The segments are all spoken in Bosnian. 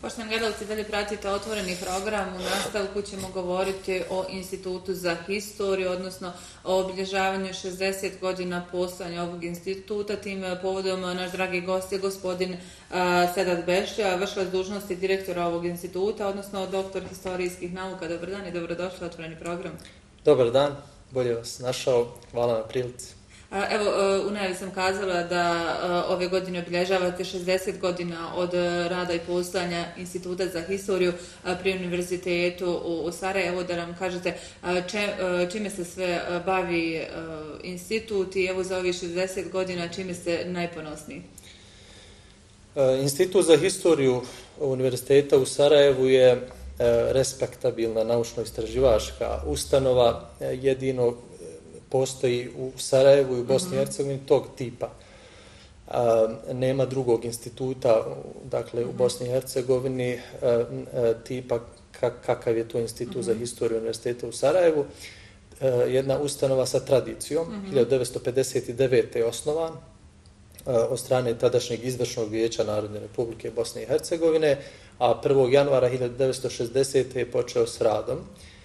Poštovani gledalci, dalje pratite otvoreni program. U nastavku ćemo govoriti o Institutu za historiju, odnosno o obilježavanju 60 godina postojanja ovog instituta. Tim povodom naš dragi gost je gospodin Sedat Bešća, vršilac dužnosti direktora ovog instituta, odnosno doktor historijskih nauka. Dobar dan i dobrodošli u otvoreni program. Dobar dan, bolje vas našao. Hvala na prilici. Evo, u najavi sam kazala da ove godine obilježavate 60 godina od rada i postojanja Instituta za historiju pri Univerzitetu u Sarajevu. Da nam kažete čime se sve bavi institut i evo za ovih 60 godina čime ste najponosniji? Institut za historiju Univerziteta u Sarajevu je respektabilna naučno-istraživačka ustanova, jedino postoji u Sarajevu i u Bosni i Hercegovini tog tipa. Nema drugog instituta, dakle u Bosni i Hercegovini tipa kakav je to Institut za historiju Univerziteta u Sarajevu. Jedna ustanova sa tradicijom, 1959. je osnovan od strane tadašnjeg izvršnog vijeća Narodne Republike Bosne i Hercegovine, a 1. januara 1960. je počeo s radom.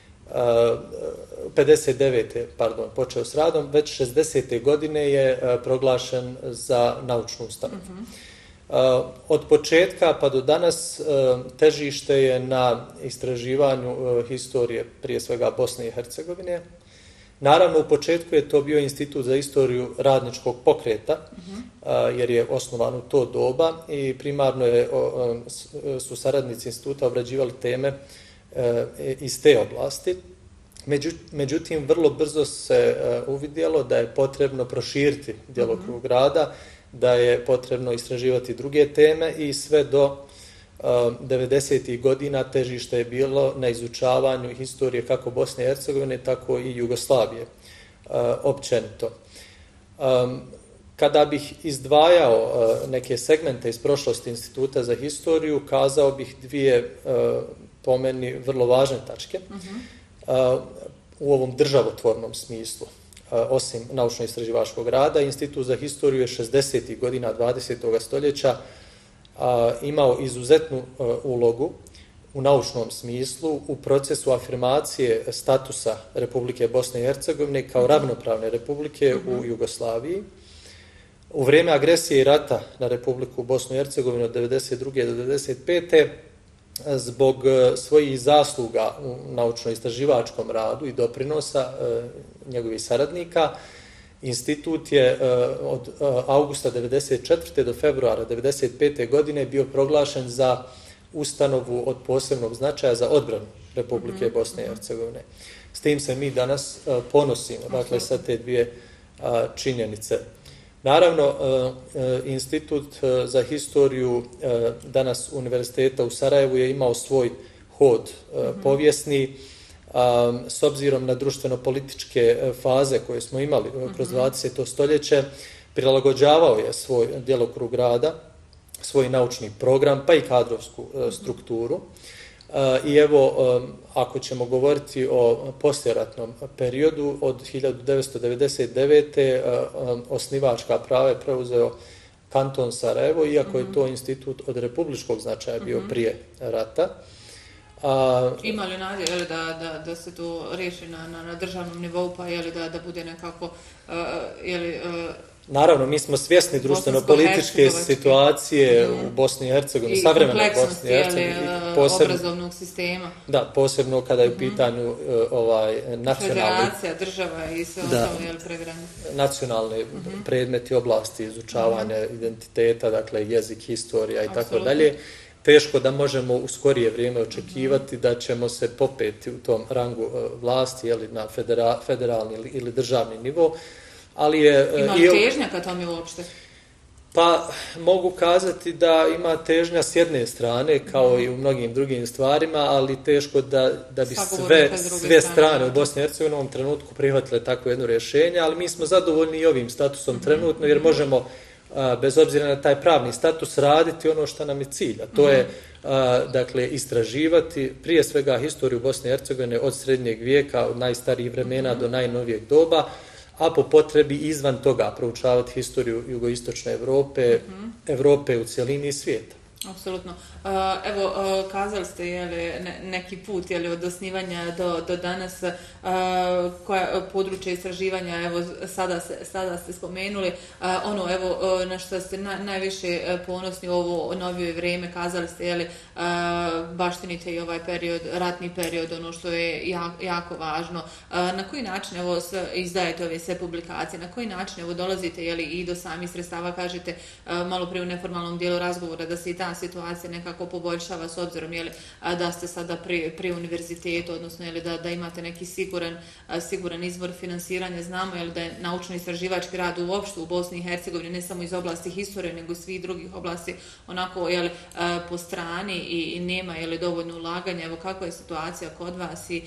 59. počeo s radom, već 60. godine je proglašen za naučnu ustanovu. Od početka pa do danas težište je na istraživanju historije, prije svega Bosne i Hercegovine. Naravno, u početku je to bio Institut za historiju radničkog pokreta, jer je osnovan u to doba i primarno su saradnici instituta obrađivali teme iz te oblasti. Međutim, vrlo brzo se uvidjelo da je potrebno proširiti djelokrug rada, da je potrebno istraživati druge teme i sve do 90. godina težište je bilo na izučavanju historije kako Bosne i Hercegovine, tako i Jugoslavije općenito. Kada bih izdvajao neke segmente iz prošlosti Instituta za historiju, kazao bih dvije po meni vrlo važne tačke u ovom državotvornom smislu. Osim naučno-istraživačkog rada, Institut za historiju je 60. godina 20. stoljeća imao izuzetnu ulogu u naučnom smislu u procesu afirmacije statusa Republike Bosne i Hercegovine kao ravnopravne republike u Jugoslaviji. U vrijeme agresije i rata na Republiku Bosnu i Hercegovinu od 1992. do 1995. zbog svojih zasluga u naučno-istraživačkom radu i doprinosa njegovih saradnika, institut je od augusta 1994. do februara 1995. godine bio proglašen za ustanovu od posebnog značaja za odbranu Republike Bosne i Hercegovine. S tim se mi danas ponosimo, dakle, sa te dvije činjenice. Naravno, Institut za historiju danas Univerziteta u Sarajevu je imao svoj hod povijesni, s obzirom na društveno-političke faze koje smo imali kroz 20. stoljeće, prilagođavao je svoj djelokrug rada, svoj naučni program, pa i kadrovsku strukturu. I evo, ako ćemo govoriti o poslijeratnom periodu, od 1999. osnivačka prava je preuzeo kanton Sarajevo, iako je to institut od republičkog značaja bio prije rata. Ima li nade da se to riješi na državnom nivou, pa je li da bude nekako Naravno, mi smo svjesni društveno-političke situacije u Bosni i Hercegovini, savremene Bosni i Hercegovini, obrazovnog sistema. Da, posebno kada je u pitanju federacija, država i sve ostalo, nacionalne predmeti oblasti izučavanja identiteta, dakle jezik, historija i tako dalje. Teško da možemo u skorije vrijeme očekivati da ćemo se popeti u tom rangu vlasti, na federalni ili državni nivo. Ali ima li težnja ka tome uopšte? Pa mogu kazati da ima težnja s jedne strane, kao i u mnogim drugim stvarima, ali teško da bi sve strane u Bosni i Hercegovini u ovom trenutku prihvatile takvo jedno rješenje, ali mi smo zadovoljni i ovim statusom trenutno, jer možemo, bez obzira na taj pravni status, raditi ono što nam je cilj, a to je dakle, istraživati prije svega historiju Bosne i Hercegovine od srednjeg vijeka, od najstarijih vremena do najnovijeg doba, a po potrebi izvan toga proučavati historiju jugoistočne Europe, Europe u cjelini i svijeta. Apsolutno. Evo, kazali ste neki put od osnivanja do danas koja područja istraživanja, evo sada ste spomenuli, na što ste najviše ponosni u ovo novije vrijeme, kazali ste baštinite i ovaj period, ratni period, ono što je jako važno. Na koji način izdajete ove sve publikacije, na koji način dolazite i do samih sredstava, kažete malo prije u neformalnom dijelu razgovora da se i ta situacija nekako poboljšava s obzirom da ste sada pri univerzitetu, odnosno da imate neki siguran izvor finansiranja. Znamo da je naučno-istraživački rad uopšte u Bosni i Hercegovini, ne samo iz oblasti historije, nego i svih drugih oblasti onako po strani i nema dovoljno ulaganja. Evo, kakva je situacija kod vas i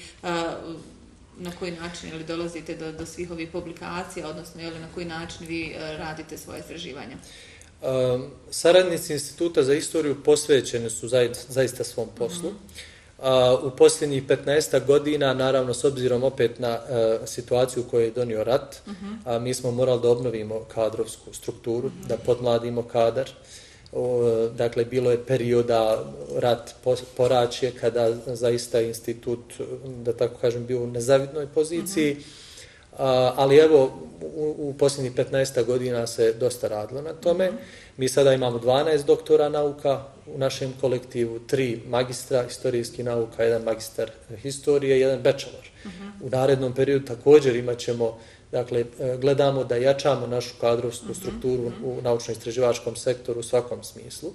na koji način dolazite do svih ovih publikacija, odnosno na koji način vi radite svoje istraživanja? Saradnici Instituta za historiju posvećeni su zaista svom poslu. U posljednjih 15 godina, naravno s obzirom opet na situaciju koju je donio rat, mi smo morali da obnovimo kadrovsku strukturu, da podmladimo kadar. Dakle, bilo je perioda rat poračje kada zaista institut, da tako kažem, bio u nezavidnoj poziciji. Ali evo, u posljednjih 15 godina se dosta radilo na tome. Mi sada imamo 12 doktora nauka u našem kolektivu, 3 magistra historijskih nauka, 1 magistar historije i 1 bachelor. U narednom periodu također imat ćemo, dakle, gledamo da jačamo našu kadrovsku strukturu u naučno-istraživačkom sektoru u svakom smislu.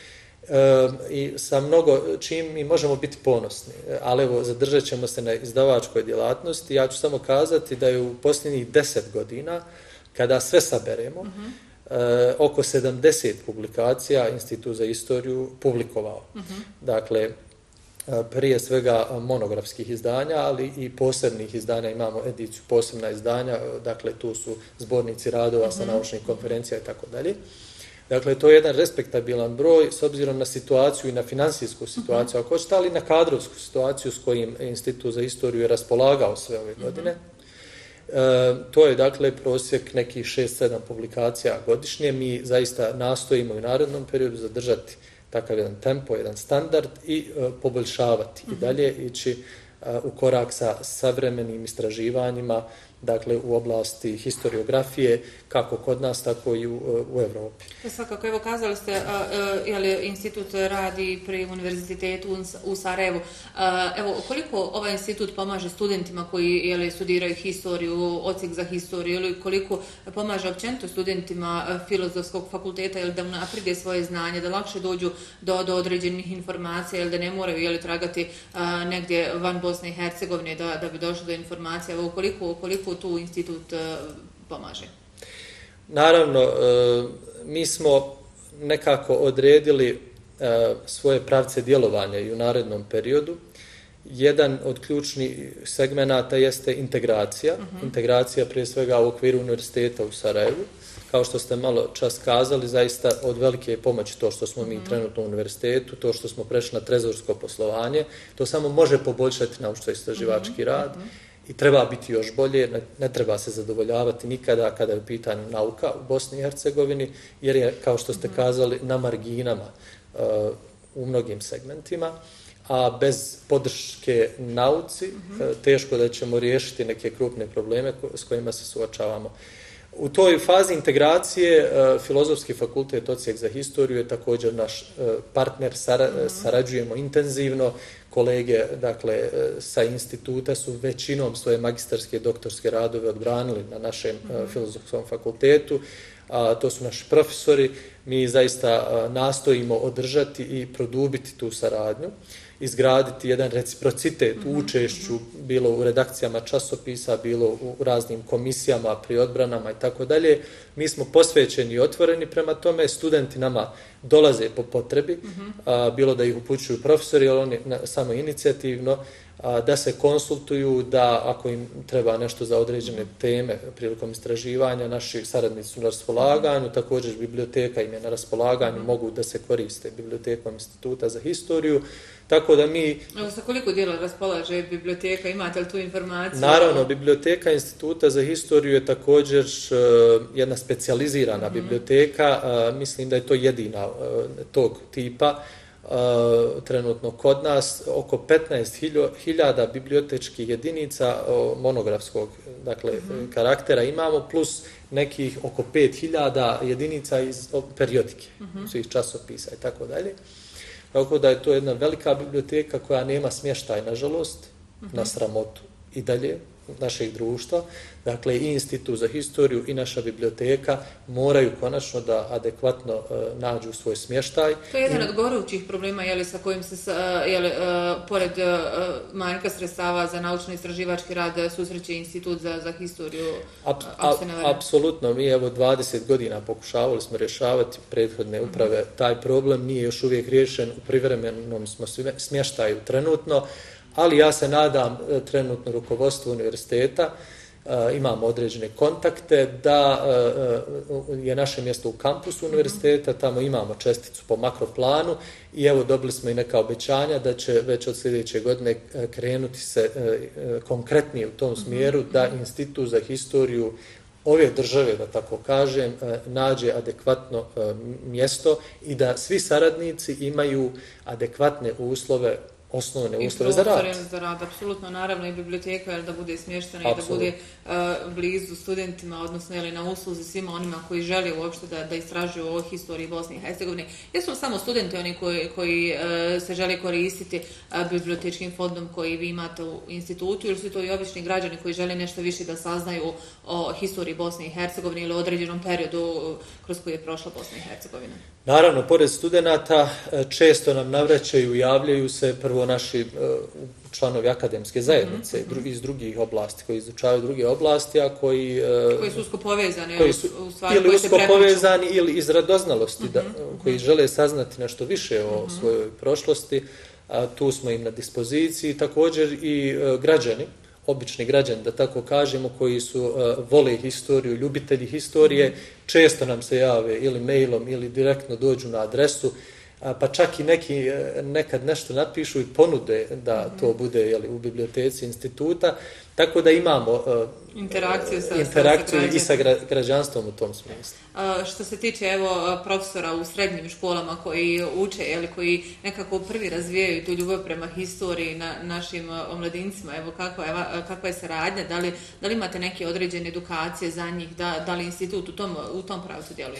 I sa mnogo čim mi možemo biti ponosni, ali evo, zadržat ćemo se na izdavačkoj djelatnosti. Ja ću samo kazati da je u posljednjih 10 godina, kada sve saberemo, oko 70 publikacija Institut za historiju publikovao. Dakle, prije svega monografskih izdanja, ali i posebnih izdanja, imamo ediciju posebna izdanja, dakle tu su zbornici radova sa naučnih konferencija i tako dalje. Dakle, to je jedan respektabilan broj s obzirom na situaciju i na finansijsku situaciju, ako hoćete, ali i na kadrovsku situaciju s kojim Institut za historiju je raspolagao sve ove godine. To je, dakle, prosjek nekih 6-7 publikacija godišnje. Mi zaista nastojimo u narednom periodu zadržati takav jedan tempo, jedan standard i poboljšavati i dalje ići u korak sa savremenim istraživanjima, dakle u oblasti historiografije, kako kod nas, tako i u Evropi. Svakako, evo, kazali ste, institut radi pri univerzitetu u Sarajevu. Evo, koliko ovaj institut pomaže studentima koji studiraju historiju, odsjek za historiju, ili koliko pomaže općenito studentima filozofskog fakulteta, da unaprijede svoje znanje, da lakše dođu do određenih informacija, ili da ne moraju tragati negdje van Bosne i Hercegovine da bi došli do informacija. Evo, koliko tu institut pomaže? Naravno, mi smo nekako odredili svoje pravce djelovanja i u narednom periodu. Jedan od ključnih segmenata jeste integracija. Integracija prije svega u okviru univerziteta u Sarajevu. Kao što ste malo čas kazali, zaista od velike pomoći to što smo mi trenutno u univerzitetu, to što smo prešli na trezorsko poslovanje, to samo može poboljšati naučno-istraživački rad. I treba biti još bolje, ne treba se zadovoljavati nikada kada je u pitanju nauka u Bosni i Hercegovini, jer je, kao što ste kazali, na marginama u mnogim segmentima, a bez podrške nauci teško da ćemo riješiti neke krupne probleme s kojima se suočavamo. U toj fazi integracije Filozofski fakultet odsjek za historiju je također naš partner, sarađujemo intenzivno. Kolege, dakle, sa instituta su većinom svoje magistarske i doktorske radove odbranili na našem Filozofskom fakultetu. To su naši profesori. Mi zaista nastojimo održati i produbiti tu saradnju, izgraditi jedan reciprocitet u učešću, bilo u redakcijama časopisa, bilo u raznim komisijama pri odbranama i tako dalje. Mi smo posvećeni i otvoreni prema tome, studenti nama dolaze po potrebi, bilo da ih upućuju profesori, ali oni samo inicijativno, da se konsultuju, da ako im treba nešto za određene teme prilikom istraživanja, naši saradnici su na raspolaganju, također biblioteka im je na raspolaganju, mogu da se koriste bibliotekom Instituta za historiju, tako da mi... Sa koliko dijela raspolaže biblioteka, imate li tu informaciju? Naravno, biblioteka Instituta za historiju je također jedna specijalizirana biblioteka, mislim da je to jedina tog tipa. Trenutno kod nas oko 15.000 bibliotečkih jedinica monografskog karaktera imamo, plus nekih oko 5.000 jedinica iz periodike, svih časopisa i tako dalje. Tako da je to jedna velika biblioteka koja nema smještaj, nažalost, na sramotu i dalje našeg društva. Dakle, i Institut za historiju i naša biblioteka moraju konačno da adekvatno nađu svoj smještaj. To je jedan od gorućih problema, sa kojim se, pored manjka sredstava za naučno-istraživački rad, susreće Institut za historiju? Apsolutno, mi 20 godina pokušavali smo rješavati prethodne uprave. Taj problem nije još uvijek riješen, u privremenom smo smještaju trenutno, ali ja se nadam trenutno rukovodstvu univerziteta, imamo određene kontakte, da je naše mjesto u kampusu univerziteta, tamo imamo česticu po makroplanu i evo dobili smo i neka obećanja da će već od sljedeće godine krenuti se konkretnije u tom smjeru, da Institut za historiju ove države, da tako kažem, nađe adekvatno mjesto i da svi saradnici imaju adekvatne uslove, osnovne uslove za rad. Za rad, apsolutno, naravno i biblioteka da bude smještena i da bude blizu studentima, odnosno na usluzi svima onima koji žele uopšte da istražuju o historiji Bosne i Hercegovine. Jesu li samo studenti oni koji se žele koristiti bibliotečkim fondom koji vi imate u institutu, ili su to i obični građani koji žele nešto više da saznaju o historiji Bosne i Hercegovine ili o određenom periodu kroz koji je prošla Bosna i Hercegovina? Naravno, pored studenata, često nam navraćaju, javljaju se prvo naši članovi akademske zajednice iz drugih oblasti, koji izučavaju druge oblasti, a koji su usko povezani, ili usko povezani ili iz radoznalosti, koji žele saznati nešto više o svojoj prošlosti, tu smo im na dispoziciji, također i građani, obični građani, da tako kažemo, koji vole historiju, ljubitelji historije, često nam se jave ili mailom ili direktno dođu na adresu, pa čak i neki nekad nešto napišu i ponude da to bude u biblioteci instituta, tako da imamo interakciju i sa građanstvom u tom smislu. Što se tiče profesora u srednjim školama koji uče, koji nekako prvi razvijaju tu ljubav prema historiji našim omladincima, kakva je saradnja, da li imate neke određene edukacije za njih, da li institut u tom pravcu djeluje?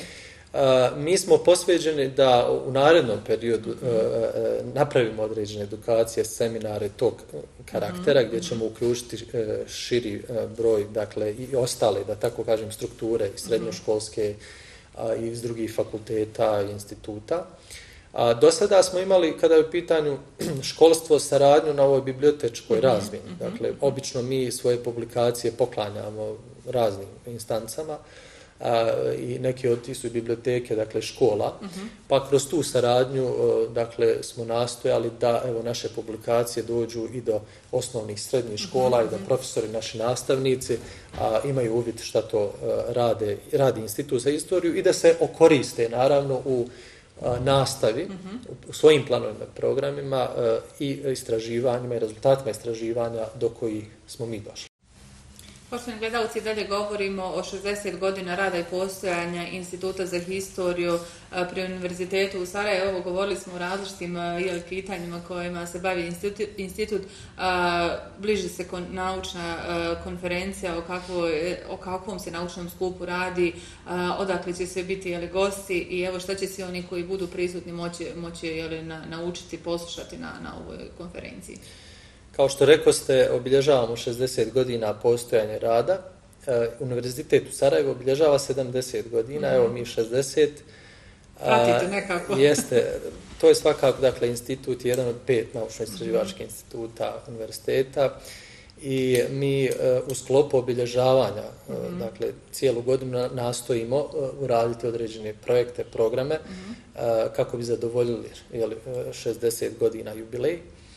Mi smo posveđeni da u narednom periodu napravimo određene edukacije, seminare tog karaktera gdje ćemo uključiti širi broj, dakle i ostale, da tako kažem, strukture i srednjoškolske i iz drugih fakulteta i instituta. Do sada smo imali, kada je u pitanju školstvo, saradnju na ovoj bibliotečkoj razmjeni. Dakle, obično mi svoje publikacije poklanjamo raznim instancama, i neke od tih su biblioteke, dakle škola, pa kroz tu saradnju dakle smo nastojali da naše publikacije dođu i do osnovnih srednjih škola i da profesori, naši nastavnici imaju uvid šta to radi Institut za historiju i da se okoriste naravno u nastavi, u svojim planovima, programima i istraživanjima i rezultatima istraživanja do kojih smo mi došli. Poštovani gledalci, dalje govorimo o 60 godina rada i postojanja Instituta za historiju pri Univerzitetu u Sarajevu. Govorili smo o različitim pitanjima kojima se bavi institut. Bliži se naučna konferencija, o kakvom se naučnom skupu radi, odakle će sve biti gosti i šta će svi oni koji budu prisutni moći naučiti, poslušati na ovoj konferenciji. Kao što rekoste, obilježavamo 60 godina postojanja rada. Univerzitet u Sarajevu obilježava 70 godina, evo mi 60. Pratite nekako. Jeste, to je svakako, dakle, institut, jedan od 5 naučno-istraživačkih instituta univerziteta i mi u sklopu obilježavanja, dakle, cijelu godinu nastojimo uraditi određene projekte, programe, kako bi zadovoljili 60 godina jubilej.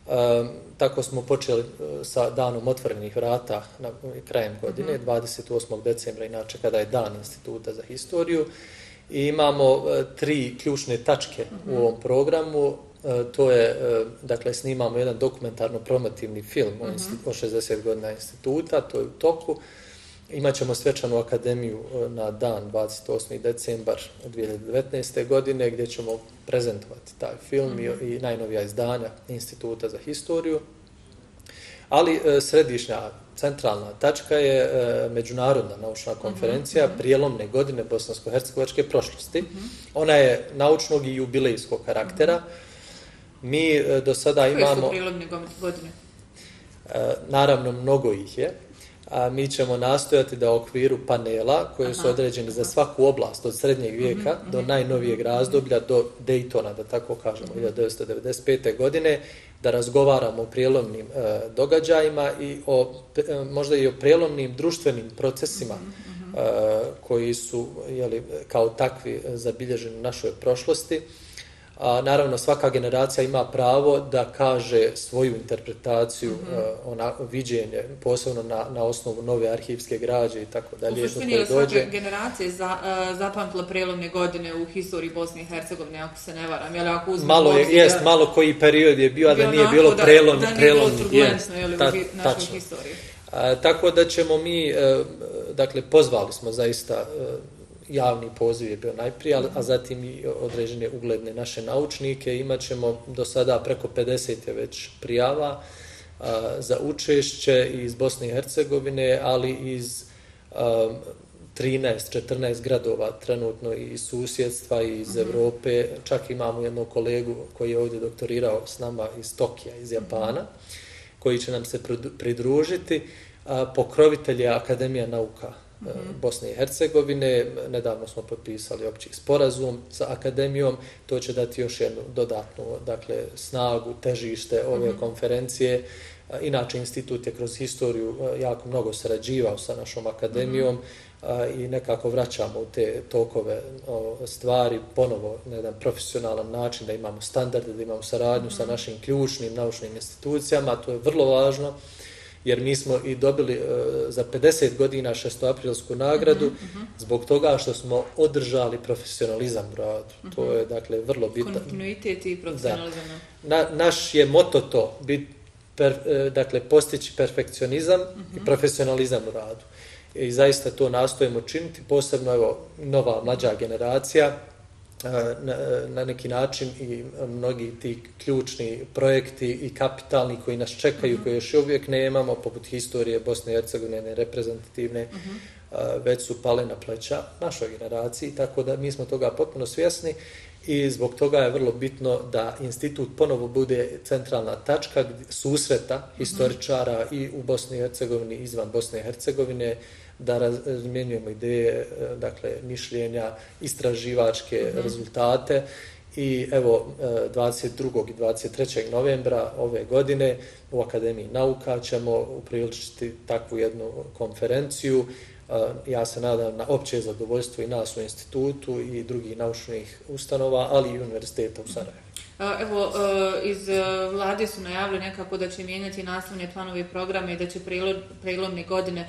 Tako smo počeli sa danom otvorenih vrata krajem godine, 28. decembra, inače kada je dan Instituta za historiju. I imamo 3 ključne tačke u ovom programu. To je, dakle, snimamo jedan dokumentarno-promotivni film o 60 godina instituta, to je u toku. Imaćemo svečanu akademiju na dan 28. decembar 2019. godine gdje ćemo prezentovati taj film i najnovija izdanja Instituta za historiju. Ali središnja centralna tačka je međunarodna naučna konferencija prijelomne godine bosansko-hercegovačke prošlosti. Ona je naučnog i jubilejskog karaktera. Mi do sada imamo... Koje su prijelomne godine? Naravno, mnogo ih je. A mi ćemo nastojati da u okviru panela, koji su određeni za svaku oblast od srednjeg vijeka do najnovijeg razdoblja, do Daytona, da tako kažemo, 1995. godine, da razgovaramo o prijelomnim događajima i možda i o prijelomnim društvenim procesima koji su kao takvi zabilježeni u našoj prošlosti. Naravno, svaka generacija ima pravo da kaže svoju interpretaciju, viđenje, posebno na osnovu nove arhivske građe i tako dalje. U suštini je svaka generacija zapamtila prijelomne godine u historiji Bosne i Hercegovine, ako se ne varam. Malo koji period je bio, a da nije bilo prelomni. Da nije bilo turbulentno u našoj historiji. Tako da ćemo mi, dakle, pozvali smo zaista... Javni poziv je bio najprije, a zatim i određene ugledne naše naučnike. Imaćemo do sada preko 50 je već prijava za učešće iz Bosne i Hercegovine, ali iz 13-14 gradova trenutno i iz susjedstva i iz Europe. Čak imamo jednog kolegu koji je ovdje doktorirao s nama iz Tokija, iz Japana, koji će nam se pridružiti. Pokrovitelj je Akademija nauka Bosne i Hercegovine. Nedavno smo potpisali opći sporazum sa akademijom. To će dati još jednu dodatnu, dakle, snagu, težište ove konferencije. Inače, institut je kroz historiju jako mnogo sarađivao sa našom akademijom i nekako vraćamo u te tokove stvari ponovo na jedan profesionalan način, da imamo standarde, da imamo saradnju sa našim ključnim naučnim institucijama. To je vrlo važno, jer mi smo i dobili za 50 godina 6. nagradu zbog toga što smo održali profesionalizam u radu. To je, dakle, vrlo bitno. Kontinuitet i profesionalizam. Naš je moto to, dakle, postići perfekcionizam i profesionalizam u radu. I zaista to nastojimo činiti, posebno evo, nova mlađa generacija, na neki način i mnogi ti ključni projekti i kapitalni koji nas čekaju, koji još uvijek nemamo, poput historije Bosne i Hercegovine reprezentativne, već su pale na pleća našoj generaciji, tako da mi smo toga potpuno svjesni i zbog toga je vrlo bitno da institut ponovo bude centralna tačka susreta historičara i u Bosni i Hercegovini, izvan Bosne i Hercegovine, da razmjenjujemo ideje, dakle, mišljenja, istraživačke rezultate. I evo, 22. i 23. novembra ove godine u Akademiji nauka ćemo upriličiti takvu jednu konferenciju. Ja se nadam na opće zadovoljstvo i nas u institutu i drugih naučnih ustanova, ali i univerziteta u Sarajevu. Evo, iz vlade su najavili nekako da će mijenjati nastavne planove i programe i da će prijelomne godine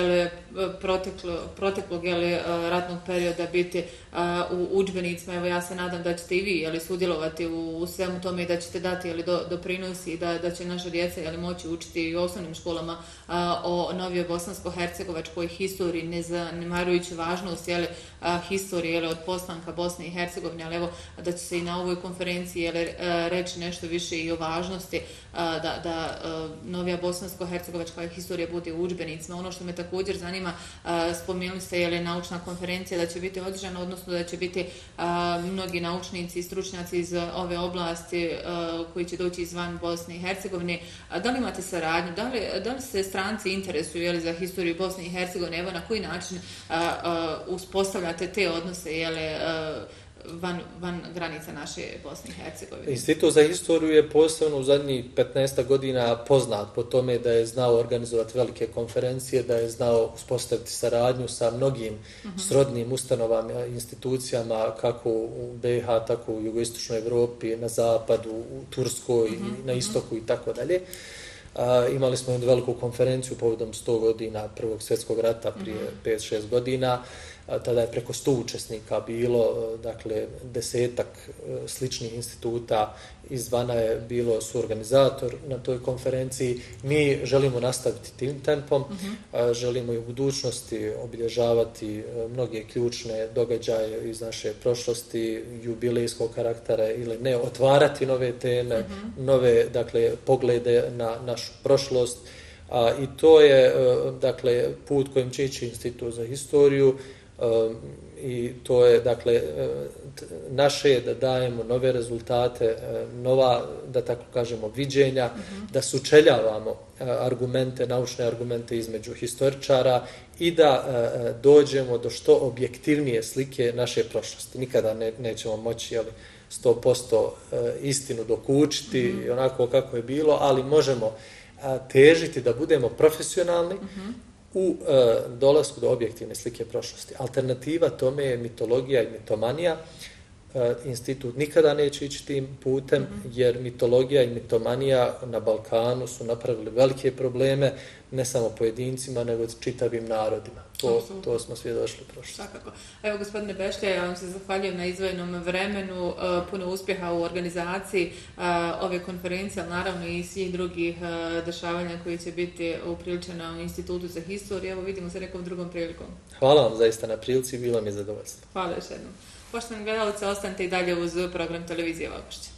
proteklog ratnog perioda biti u udžbenicima. Evo, ja se nadam da ćete i vi sudjelovati u svemu tome i da ćete dati doprinos i da će naša djeca moći učiti i u osnovnim školama o novijoj bosansko-hercegovačkoj historiji, ne zanemarujući važnost historije od postanka Bosne i Hercegovine, ali evo da će se i na ovoj konferenciji reći nešto više i o važnosti da novija bosansko-hercegovačka historija bude u udžbenicima. Ono što me također zanima, spomenuli ste naučna konferencija da će biti održana, odnosno da će biti mnogi naučnici i stručnjaci iz ove oblasti koji će doći izvan Bosne i Hercegovine. Da li imate saradnju? Da li se stranci interesuju za historiju Bosne i Hercegovine? Evo na koji način uspostavljate te odnose van granica naše Bosne i Hercegovine. Institut za historiju je posebno u zadnjih 15 godina poznat po tome da je znao organizovati velike konferencije, da je znao uspostaviti saradnju sa mnogim srodnim ustanovama, institucijama, kako u BiH, tako u jugoistočnoj Evropi, na zapadu, u Turskoj, na istoku i tako dalje. Imali smo jednu veliku konferenciju povodom 100 godina Prvog svjetskog rata prije 5-6 godina. Tada je preko 100 učesnika bilo, dakle, 10-ak sličnih instituta izvana je bilo suorganizator na toj konferenciji. Mi želimo nastaviti tim tempom, želimo i u budućnosti obilježavati mnoge ključne događaje iz naše prošlosti, jubilejskog karaktera ili ne, otvarati nove teme, nove, dakle, poglede na našu prošlost. I to je, dakle, put kojim će ići Institut za historiju. I to je, dakle, naše je da dajemo nove rezultate, nova, da tako kažemo, viđenja, da sučeljavamo argumente, naučne argumente između historičara i da dođemo do što objektivnije slike naše prošlosti. Nikada nećemo moći 100% istinu dokučiti onako kako je bilo, ali možemo težiti da budemo profesionalni u dolasku do objektivne slike prošlosti. Alternativa tome je mitologija i mitomanija. Institut nikada neće ići tim putem, jer mitologija i mitomanija na Balkanu su napravili velike probleme, ne samo pojedincima, nego čitavim narodima. To smo svjedočili prošlosti. Svakako. Evo, gospodine Bešlja, ja vam se zahvaljujem na izdvojenom vremenu, puno uspjeha u organizaciji ove konferencije, ali naravno i svih drugih dešavanja koji će biti upriličena u Institutu za historiju. Evo, vidimo se nekom drugom prilikom. Hvala vam zaista na prilici, bilo mi je zadovoljstvo. Hvala još jednom. Poštovani gledalci, ostanite i dalje uz program Televizije Valgošće.